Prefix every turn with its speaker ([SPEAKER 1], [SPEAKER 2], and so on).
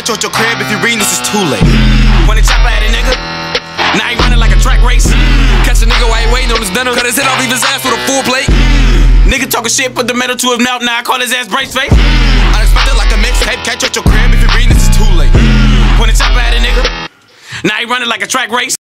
[SPEAKER 1] catch you at your crib. If you reading this, it's too late. When the chopper at a nigga, now he running like a track race. Catch a nigga while he waiting on his dinner. Cut his head off, leave his ass with a full plate. Nigga talking shit, put the metal to his mouth. Now I call his ass brace face. Unexpected like a mixtape. Catch you at your crib. If you reading this, it's too late. When the chopper at a nigga, now he running like a track race.